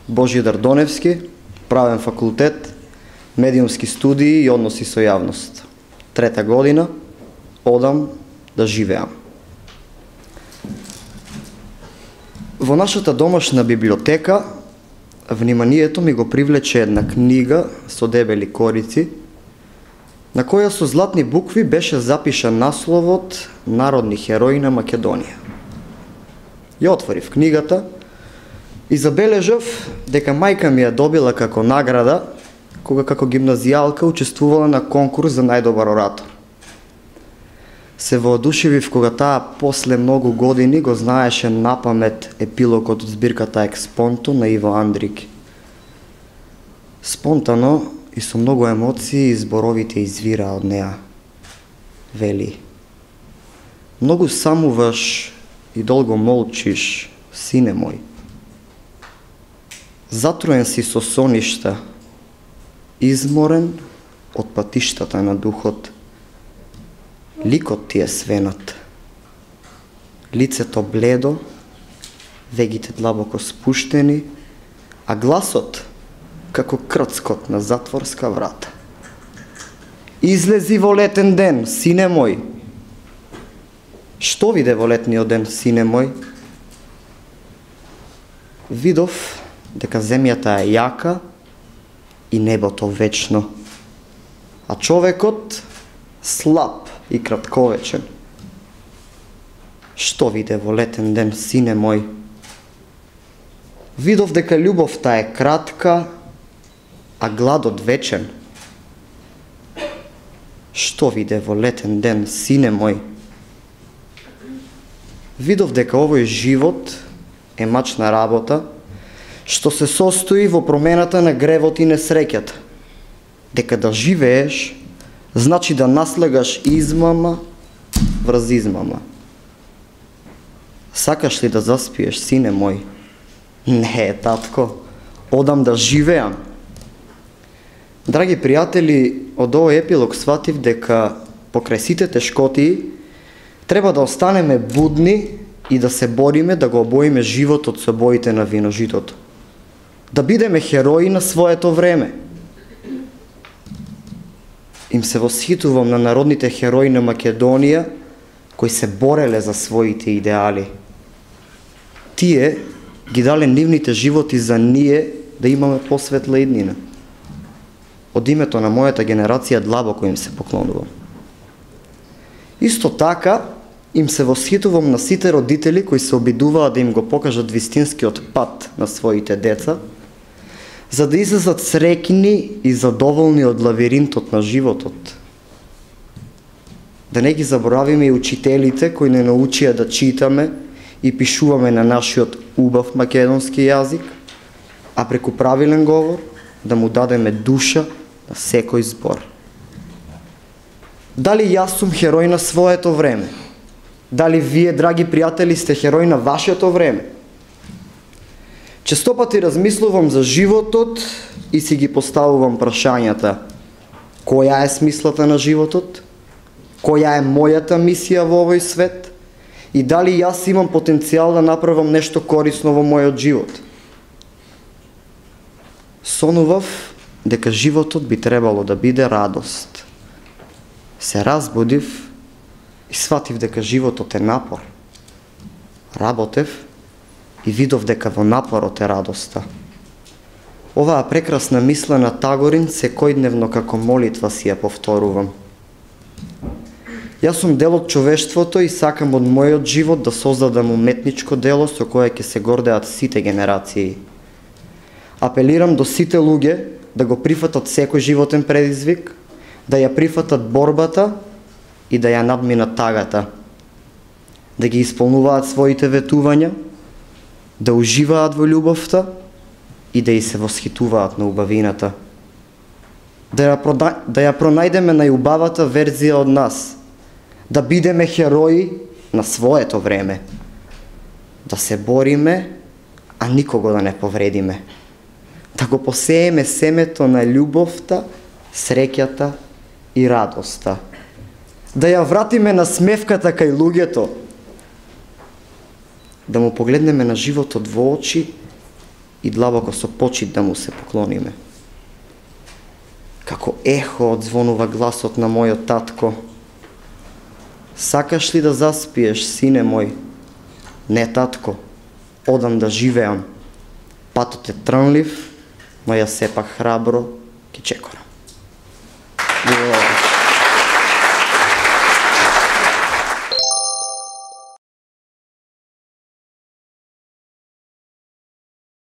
Божидар Доневски, правен факултет, медиумски студии и односи со јавност. 3-та година, одам да живеам. Во нашата домашна библиотека, вниманието ми го привлече една книга со дебели корици, на која со златни букви беше запишан насловот Народни херои на Македонија. Ја отворив книгата и забележав дека мајка ми ја добила како награда кога како гимназијалка учествувала на конкурс за најдобар оратор. Се воодушевив кога таа после многу години го знаеше напамет епилогот од збирката Експонто на Иво Андрик. Спонтано и со многу емоции зборовите извираа од неа. Вели: многу самуваш и долго молчиш, сине мој. Затруен си со соништа, изморен од патиштата на духот. Ликот ти е свенат, лицето бледо, вегите длабоко спуштени, а гласот како крцкот на затворска врата. Излези во летен ден, сине мој. Што виде во летниот ден, сине мој? Видов дека земјата е јака и небото вечно, а човекот слаб и кратковечен. Што виде во летен ден, сине мој? Видов дека љубовта е кратка, а гладот вечен. Што виде во летен ден, сине мој? Видов дека овој живот е мачна работа, што се состои во промената на гревот и несреќата. Дека да живееш значи да наслегаш измама врз измама. Сакаш ли да заспиеш, сине мој? Не, татко, одам да живеам. Драги пријатели, од овој епилог сватив дека покрај сите тешкотии треба да останеме будни и да се бориме да го обоиме животот со боите на виножитото. Да бидеме херои на своето време. Им се восхитувам на народните херои на Македонија кои се бореле за своите идеали. Тие ги дале нивните животи за ние да имаме посветла иднина. Од името на мојата генерација длабоко им се поклонувам. Исто така, им се восхитувам на сите родители кои се обидуваат да им го покажат вистинскиот пат на своите деца, за да излезат среќни и задоволни од лавиринтот на животот. Да не ги заборавиме и учителите кои не научија да читаме и пишуваме на нашиот убав македонски јазик, а преку правилен говор да му дадеме душа на секој збор. Дали јас сум херој на своето време? Дали вие, драги пријатели, сте херој на вашето време? Често пати размислувам за животот и си ги поставувам прашањата: која е смислата на животот? Која е мојата мисија во овој свет? И дали јас имам потенцијал да направам нешто корисно во мојот живот? Сонував дека животот би требало да биде радост. Се разбудив и сватив дека животот е напор. Работев и видов дека во напорот е радоста. Оваа прекрасна мисла на Тагорин секојдневно како молитва си ја повторувам. Јас сум дел од човештвото и сакам од мојот живот да создадам уметничко дело со кое ќе се гордеат сите генерации. Апелирам до сите луѓе да го прифатат секој животен предизвик, да ја прифатат борбата и да ја надминат тагата, да ги исполнуваат своите ветувања, да уживаат во љубовта и да и се восхитуваат на убавината. Да ја пронајдеме најубавата верзија од нас, да бидеме херои на своето време, да се бориме, а никого да не повредиме, да го посееме семето на љубовта, среќата и радоста, да ја вратиме на смевката кај луѓето, да му погледнеме на животот во очи и длабоко со почит да му се поклониме. Како ехо одзвонува гласот на мојот татко. Сакаш ли да заспиеш, сине мој? Не, татко, одам да живеам. Патот е трнлив, но ја сепак храбро ќе чекорам.